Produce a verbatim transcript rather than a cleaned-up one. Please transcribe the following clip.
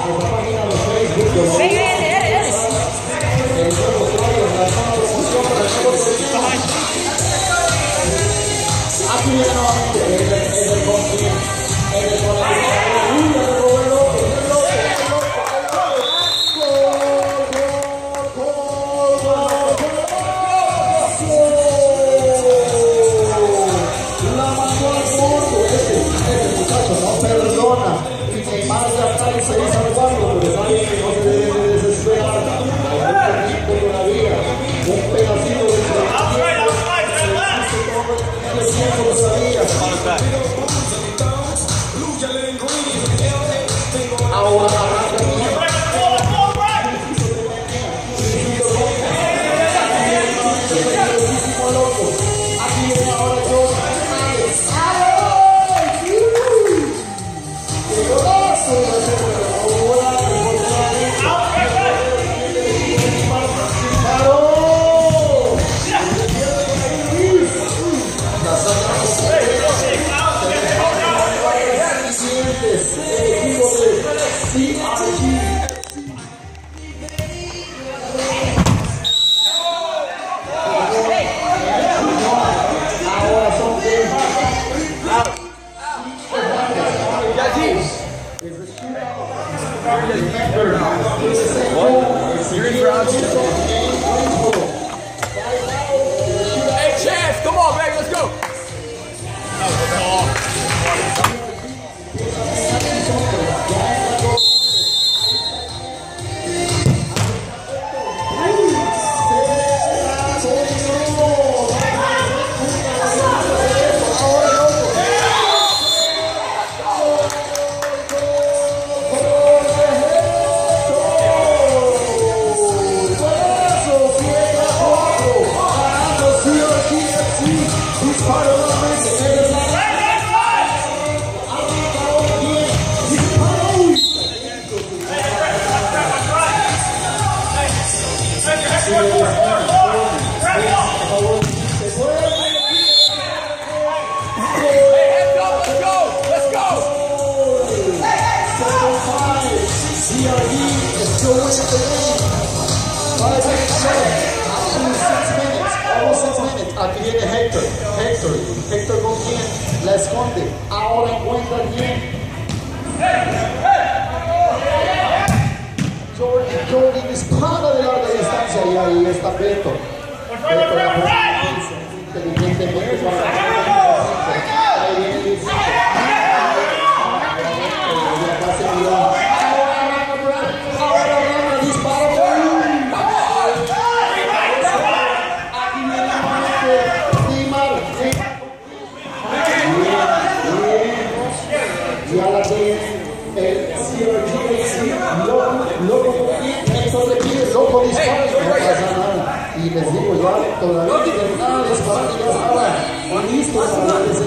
Neymar ya está y se hizo salvando, pero sabe que no se debe desesperar. Todavía un pedacito de ahora arranca aquí viene ahora yo. C R G F C. Ahora son tres. Hey, Chance, come on, baby, let's go. C R G is still winning the league. Five minutes short. After six minutes, almost six minutes. Aquí viene Hector. Hector. Hector con quién? La esconde. Ahora encuentra bien. Jordan, Jordan dispara de larga distancia y ahí está Beto. Beto la pone inteligentemente para la ahí viene Luis. Ya la tiene el C R G F C, loco, loco, Héctor le pide, loco, dispara, no pasa nada. Y les digo, ya todavía no nada, disparar y ya estaba listo para